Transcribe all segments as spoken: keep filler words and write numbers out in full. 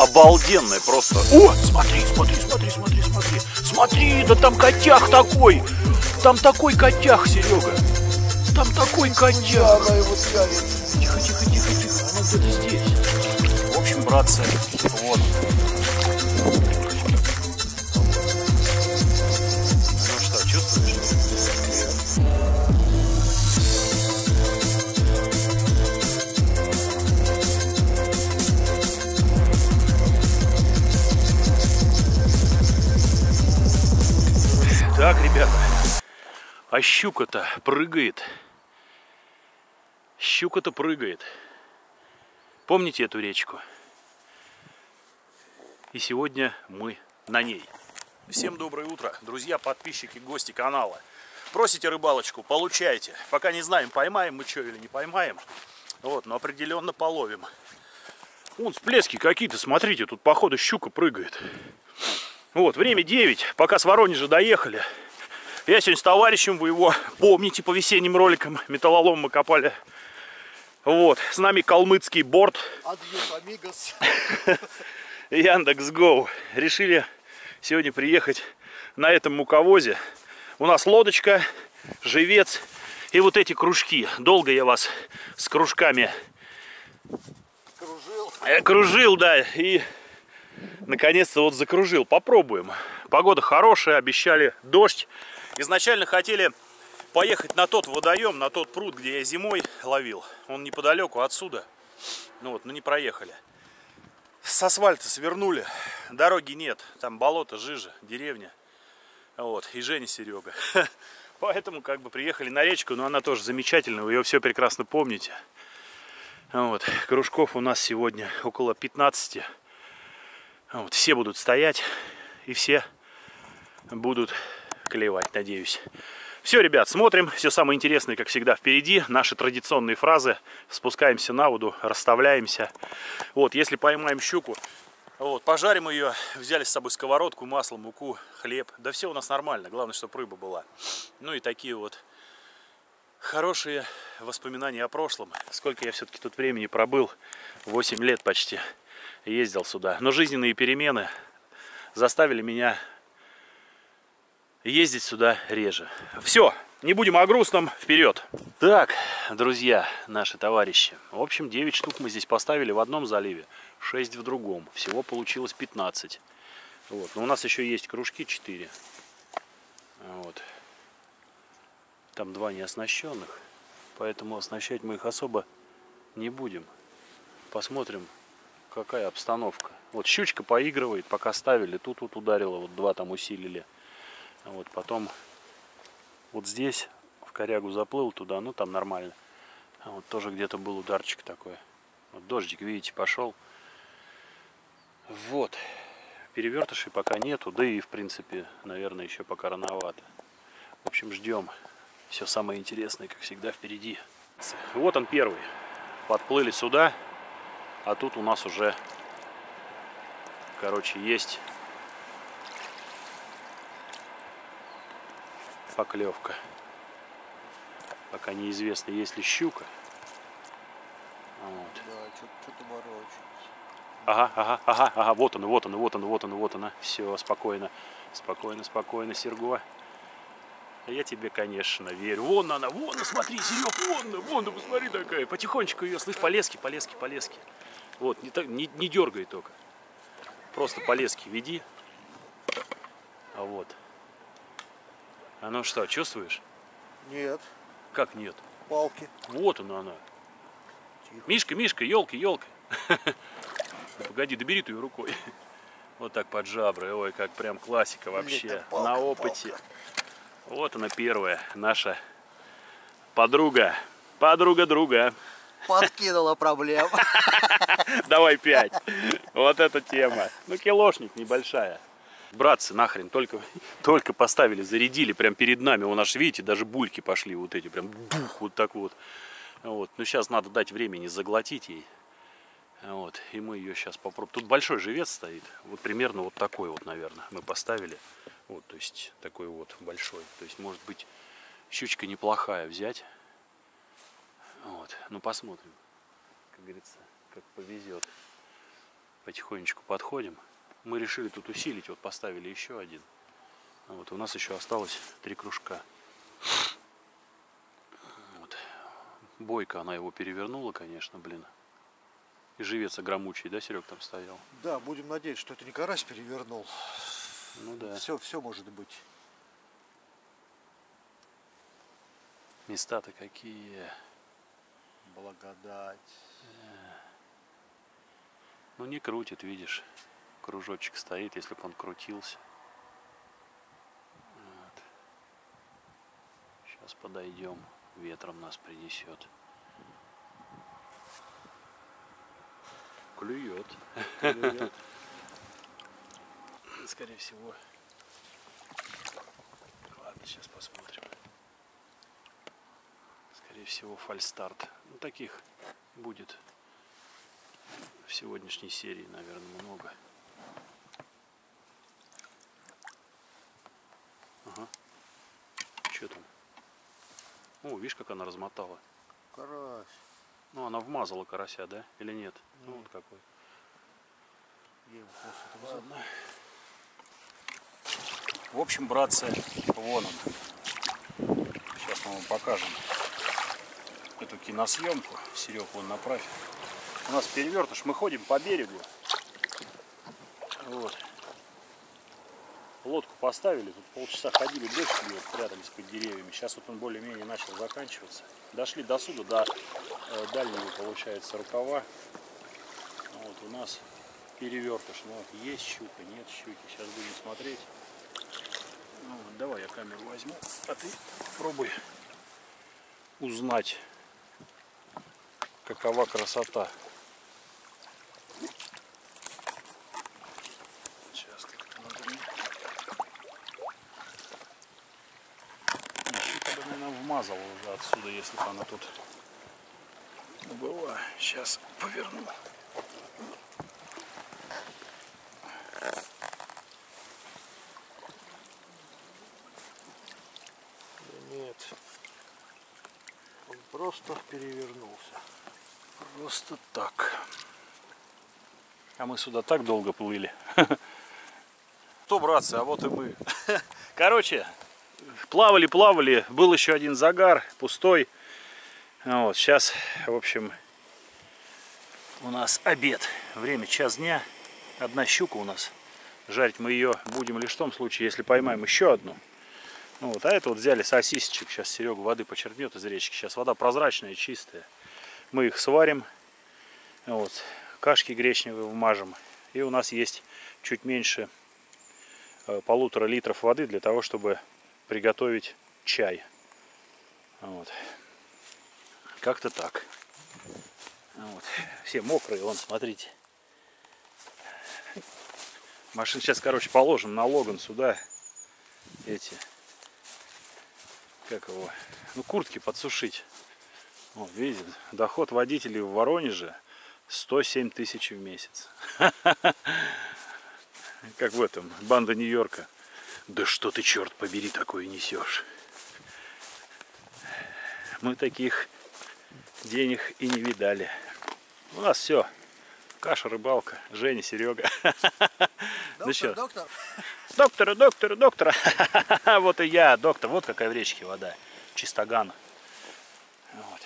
обалденная просто. О, смотри, смотри, смотри, смотри, смотри. Смотри, да там котях такой. Там такой котях, Серега. Там такой котях. Тихо, тихо, тихо, тихо. Она где-то здесь. В общем, братцы, вот. Ну что, чувствуешь? Так, ребята, а щука-то прыгает. Щука-то прыгает. Помните эту речку? И сегодня мы на ней. Всем доброе утро, друзья, подписчики, гости канала. Просите рыбалочку, получайте. Пока не знаем, поймаем мы что или не поймаем. Вот, но определенно половим. Вон всплески какие-то, смотрите, тут походу щука прыгает. Вот, время девять, пока с Воронежа доехали. Я сегодня с товарищем, вы его помните по весенним роликам, металлолом мы копали. Вот, с нами калмыцкий борт. Адьос, амигос. Яндекс.Гоу. Решили сегодня приехать на этом муковозе. У нас лодочка, живец и вот эти кружки. Долго я вас с кружками Кружил. кружил, да, и наконец-то вот закружил. Попробуем. Погода хорошая, обещали дождь. Изначально хотели поехать на тот водоем, на тот пруд, где я зимой ловил. Он неподалеку отсюда. Ну вот, но не проехали. С асфальта свернули. Дороги нет. Там болото, жижа, деревня. Вот. И Женя, Серега. Поэтому как бы приехали на речку, но она тоже замечательная. Вы ее все прекрасно помните. Вот. Кружков у нас сегодня около пятнадцати. Вот. Все будут стоять. И все будут клевать, надеюсь. Все, ребят, смотрим. Все самое интересное, как всегда, впереди. Наши традиционные фразы. Спускаемся на воду, расставляемся. Вот, если поймаем щуку, вот, пожарим ее. Взяли с собой сковородку, масло, муку, хлеб. Да все у нас нормально. Главное, чтобы рыба была. Ну и такие вот хорошие воспоминания о прошлом. Сколько я все-таки тут времени пробыл. восемь лет почти ездил сюда. Но жизненные перемены заставили меня ездить сюда реже. Все, не будем о грустном, вперед. Так, друзья, наши товарищи. В общем, девять штук мы здесь поставили в одном заливе, шесть в другом. Всего получилось пятнадцать. Вот. Но у нас еще есть кружки четыре. Вот. Там два неоснащенных. Поэтому оснащать мы их особо не будем. Посмотрим, какая обстановка. Вот щучка поигрывает, пока ставили. Тут вот ударила, вот два там усилили. Вот потом вот здесь в корягу заплыл туда, ну там нормально. А вот тоже где-то был ударчик такой. Вот дождик, видите, пошел. Вот. Перевертышей пока нету, да и в принципе, наверное, еще пока рановато. В общем, ждем. Все самое интересное, как всегда, впереди. Вот он первый. Подплыли сюда, а тут у нас уже, короче, есть поклевка. Пока неизвестно, есть ли щука. Вот. Да, что-то ворочается. Ага, ага, ага, ага, вот она, вот она, вот она, вот она, вот она. Все, спокойно, спокойно, спокойно, Серго. Я тебе, конечно, верю. Вон она, вон она, смотри, Серег, вон она, вон она, посмотри такая. Потихонечку ее, слышь, полезки, полезки, полезки. Вот, не, так, не, не дергай только. Просто полезки веди. А вот. А ну что, чувствуешь? Нет. Как нет? Палки. Вот она она. Тихо. Мишка, Мишка, елки, елка. Погоди, добери ты ее рукой. Вот так под жабры. Ой, как прям классика вообще. Палка, на опыте. палка. Вот она первая, наша подруга. Подруга друга. Подкинула проблем. Давай пять. Вот эта тема. Ну, килошник небольшая. Братцы, нахрен, только, только поставили, зарядили прям перед нами. Вон аж, видите, даже бульки пошли вот эти, прям дух, вот так вот. Вот. Ну, сейчас надо дать времени заглотить ей. Вот. И мы ее сейчас попробуем. Тут большой живец стоит. Вот примерно вот такой вот, наверное, мы поставили. Вот, то есть такой вот большой. То есть, может быть, щучка неплохая взять. Вот. Ну, посмотрим. Как говорится, как повезет. Потихонечку подходим. Мы решили тут усилить, вот поставили еще один. Вот, у нас еще осталось три кружка. Вот. Бойко она его перевернула, конечно, блин. И живец громучий, да, Серег, там стоял? Да, будем надеяться, что это не карась перевернул. Ну да. Все, все может быть. Места-то какие. Благодать. Ну не крутит, видишь. Кружочек стоит, если бы он крутился. Вот. Сейчас подойдем, ветром нас принесет. Клюет. Клюет. Скорее всего. Ладно, сейчас посмотрим. Скорее всего, фальстарт. Ну, таких будет в сегодняшней серии, наверное, много. Ага. Что там? О, видишь, как она размотала. Карась. Ну, она вмазала карася, да? Или нет? Нет. Ну, вот какой. Ладно. В общем, братцы, вон он. Сейчас мы вам покажем эту киносъемку. Серег, вон направь. У нас перевертыш, мы ходим по берегу. Вот. Лодку поставили, тут полчаса ходили, дождь льет, прятались под деревьями. Сейчас вот он более-менее начал заканчиваться. Дошли до суда, до э, дальнего, получается, рукава. Вот у нас перевертыш. Ну, вот, есть щука, нет щуки. Сейчас будем смотреть. Ну, вот, давай я камеру возьму, а ты попробуй узнать, какова красота. Сейчас как-то надо мне. Щука бы, наверное, вмазала уже отсюда, если бы она тут была. Сейчас поверну. Нет. Он просто перевернулся. Просто так. А мы сюда так долго плыли. Что, братцы, а вот и мы. Короче, плавали-плавали. Был еще один загар, пустой. Вот, сейчас, в общем, у нас обед. Время час дня. Одна щука у нас. Жарить мы ее будем лишь в том случае, если поймаем еще одну. Ну, вот, а это вот взяли сосисочек. Сейчас Серега воды почерпнет из речки. Сейчас вода прозрачная, чистая. Мы их сварим. Вот, кашки гречневые вмажем. И у нас есть чуть меньше э, полутора литров воды для того, чтобы приготовить чай. Вот. Как-то так. Вот. Все мокрые, вон, смотрите. Машин сейчас, короче, положим на Логан сюда эти, как его, ну, куртки подсушить. Вот, видите, доход водителей в Воронеже сто семь тысяч в месяц. Как в этом, банда Нью-Йорка. Да что ты, черт побери, такое несешь? Мы таких денег и не видали. У нас все. Каша, рыбалка. Женя, Серега. Доктор, Ну что? доктор. Доктора, доктора, доктора. Вот и я, доктор. Вот какая в речке вода. Чистоган. Вот.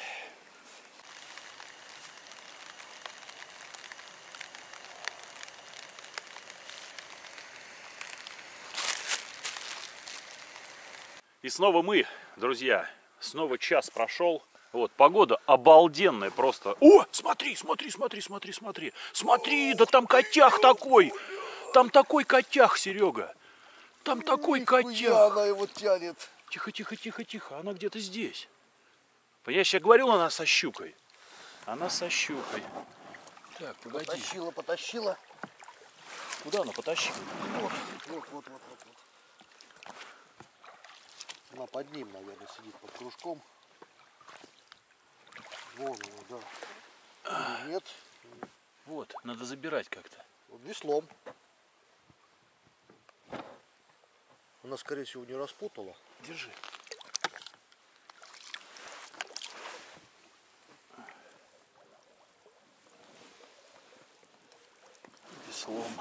И снова мы, друзья. Снова час прошел. Вот, погода обалденная просто. О, смотри, смотри, смотри, смотри, смотри. Смотри, да там котях такой. Там такой котях, Серега. Там такой котях. Она его тянет. Тихо, тихо, тихо, тихо. Она где-то здесь. Понимаешь, я говорил, она со щукой. Она со щукой. Так, погоди. Потащила, потащила. Куда она потащила? Вот, вот, вот, вот, вот. Она под ним, наверное, сидит под кружком. Вон его, да. Или нет. Вот, надо забирать как-то. Вот веслом. Она, скорее всего, не распутала. Держи. веслом.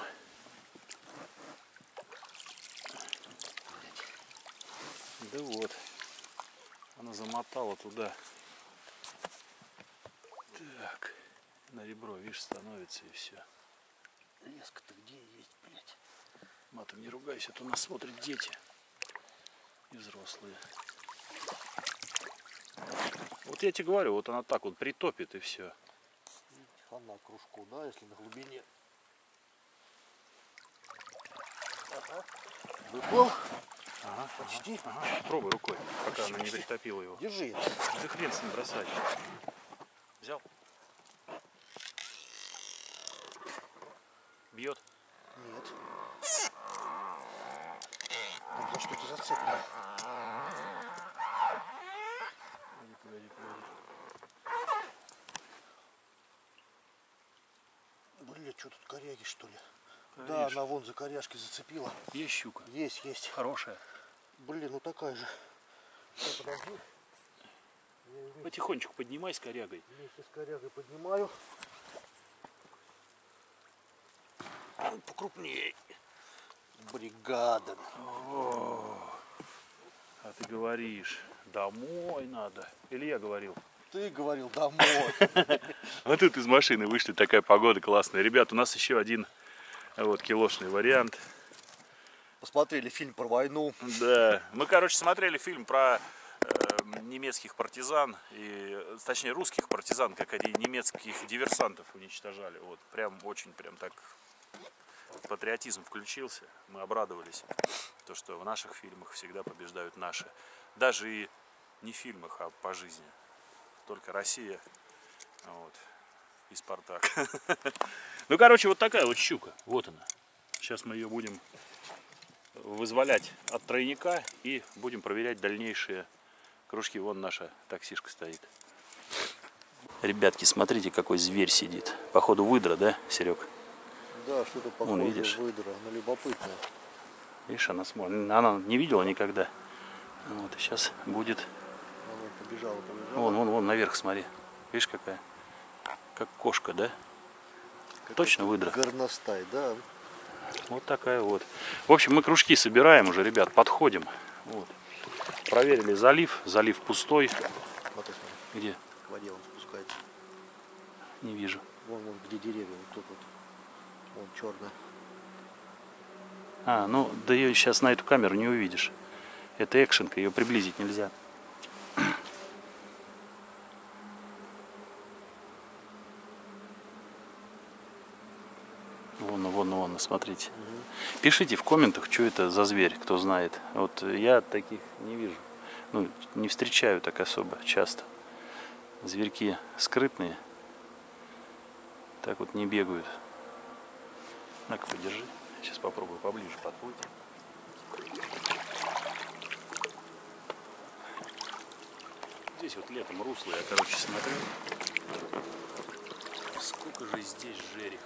Да вот. Она замотала туда. Так. На ребро, видишь, становится и все. Леска-то где есть, блядь? Матом не ругайся, а то нас смотрят дети и взрослые. Вот я тебе говорю, вот она так вот притопит и все. Хана кружку, да, если на глубине. Ага. Выплыл. Ага, Почти. Ага, ага. Пробуй рукой, пока Почти, она не почти. притопила его. Держи. Да хрен с ним бросать. Взял? Бьет? Нет. Там за что-то зацеплено. Погоди, погоди, погоди. Блин, что тут, коряги, что ли? Кореш. Да, она вон за коряшки зацепила. Есть щука? Есть, есть. Хорошая. Блин, ну такая же. Сейчас, подожди. Я Потихонечку поднимай с корягой. вместе с корягой поднимаю. Ну, покрупнее. Бригада. О, а ты говоришь, домой надо. Или я говорил? Ты говорил домой. А тут из машины вышли, такая погода классная. Ребят, у нас еще один вот килошный вариант. Посмотрели фильм про войну. Да, мы, короче, смотрели фильм про э, немецких партизан, и, точнее, русских партизан, как они немецких диверсантов уничтожали. Вот, прям очень, прям так патриотизм включился, мы обрадовались, то, что в наших фильмах всегда побеждают наши. Даже и не в фильмах, а по жизни. Только Россия, вот, и Спартак. Ну, короче, вот такая вот щука, вот она. Сейчас мы ее будем вызволять от тройника и будем проверять дальнейшие кружки. Вон наша таксишка стоит. Ребятки, смотрите, какой зверь сидит. Походу выдра, да, Серег? Да, что-то похоже Вон, видишь? выдра, она любопытная. Видишь, она смотрит. Она не видела никогда. Вот, и сейчас будет. Она побежала, побежала. Вон, вон, вон, наверх смотри. Видишь, какая? Как кошка, да? Как Точно выдра? Горностай, да. Вот такая вот. В общем, мы кружки собираем уже, ребят, подходим. Вот. Проверили залив. Залив пустой. Смотри, смотри. Где? К воде он спускается. Не вижу. Вон, вон, где деревья, вот тут вот. Вон, черная. А, ну, да ее сейчас на эту камеру не увидишь. Это экшенка, ее приблизить нельзя. Вон, вон, вон, смотрите. Угу. Пишите в комментах, что это за зверь, кто знает. Вот я таких не вижу. Ну, не встречаю так особо часто. Зверьки скрытные. Так вот не бегают. На-ка, подержи. Сейчас попробую поближе подплыть. Здесь вот летом русло, я, короче, смотрю. Сколько же здесь жерех.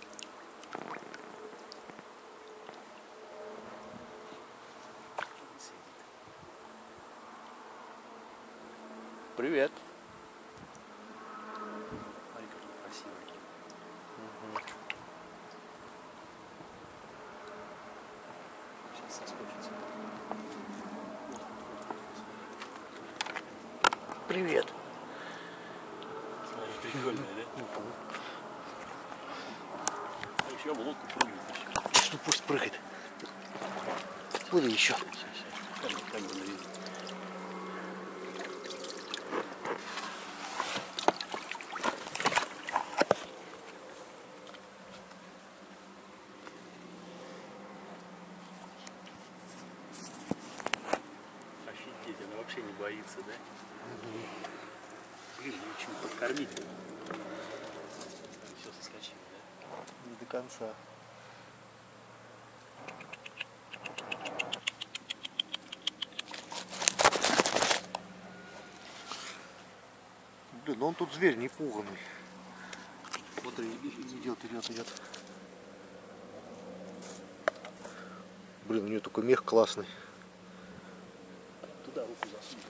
Привет. Смотри, какой красивый. Угу. Сейчас соскочится. Привет. Смотри, прикольная, да? А еще в лодку прыгает еще. Ну пусть прыгает. Плыви еще. Сейчас, сейчас. Камеру, камеру наведи. Офигеть, она вообще не боится, да? Угу. Блин, ее чем-то подкормить. Все соскочило, да? Не до конца. Блин, ну он тут зверь не пуганый. Смотри, идет, идет, идет. Блин, у нее такой мех классный. Туда руку засунь.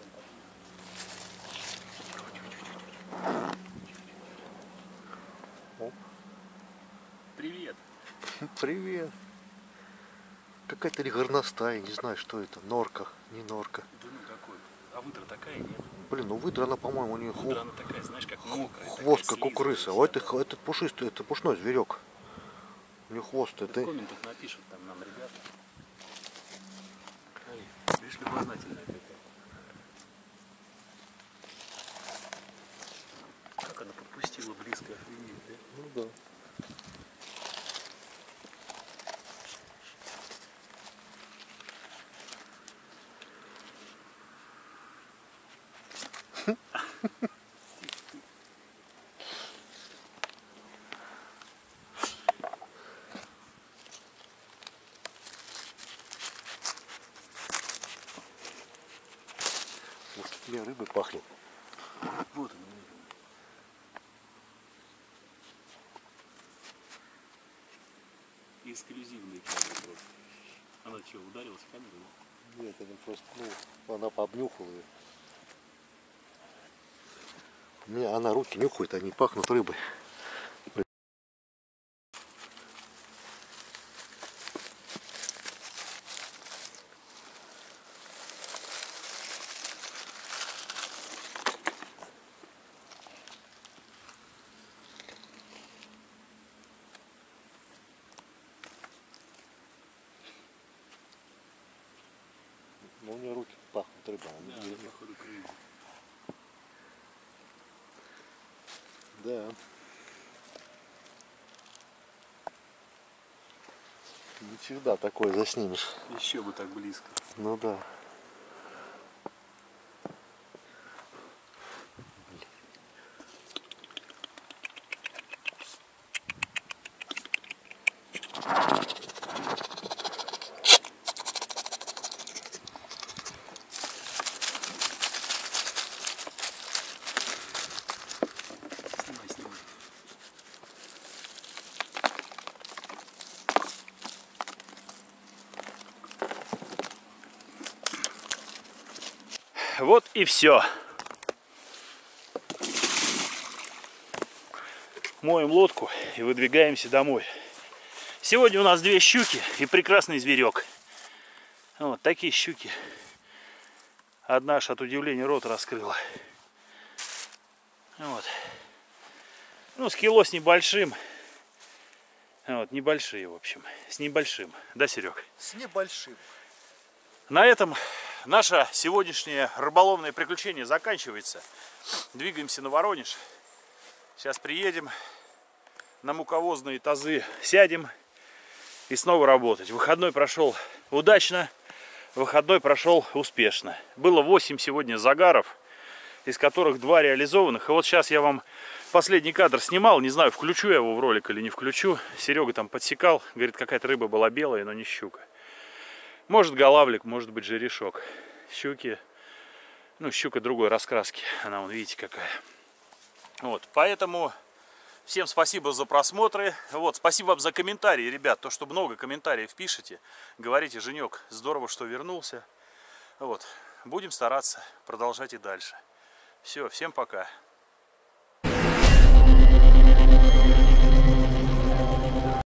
Оп. Привет. Привет. Какая-то ли горностая, не знаю, что это. Норка, не норка. Да ну какой. А выдра такая нет. Блин, ну выдра она, по-моему, у нее хвост. Выдра она такая, знаешь, как мокрая. Хвост, как у крысы. А это, этот пушистый, это пушной зверек. У нее хвост. Это... В комментах напишут там нам ребята. Ой, видишь, любознательная какая. Как она подпустила близко, охренеть, да? Ну да. Может, у меня рыбы пахнет. Вот она. Эксклюзивный кадр просто. Она что, ударилась в камеру? Нет, она просто, ну, она пообнюхала ее. У меня она руки нюхает, они пахнут рыбой. Но у нее руки пахнут рыбой. Да, она, походу, крылья. Да. Не всегда такое заснимешь. Еще бы так близко. Ну да. Снимай, снимай. Вот и все. Моем лодку и выдвигаемся домой. Сегодня у нас две щуки и прекрасный зверек. Вот такие щуки. Одна аж от удивления рот раскрыла. Вот. Ну, с кило с небольшим. Вот, небольшие, в общем. С небольшим. Да, Серег? С небольшим. На этом наше сегодняшнее рыболовное приключение заканчивается. Двигаемся на Воронеж. Сейчас приедем, на муковозные тазы сядем и снова работать. Выходной прошел удачно, выходной прошел успешно. Было восемь сегодня загаров, из которых два реализованных. И вот сейчас я вам последний кадр снимал, не знаю, включу я его в ролик или не включу. Серега там подсекал, говорит, какая-то рыба была белая, но не щука. Может голавлик, может быть жерешок. Щуки, ну щука другой раскраски, она, вон, видите, какая. Вот, поэтому всем спасибо за просмотры. Вот, спасибо вам за комментарии, ребят, то, что много комментариев пишете. Говорите, Женек, здорово, что вернулся. Вот, будем стараться продолжать и дальше. Все, всем пока.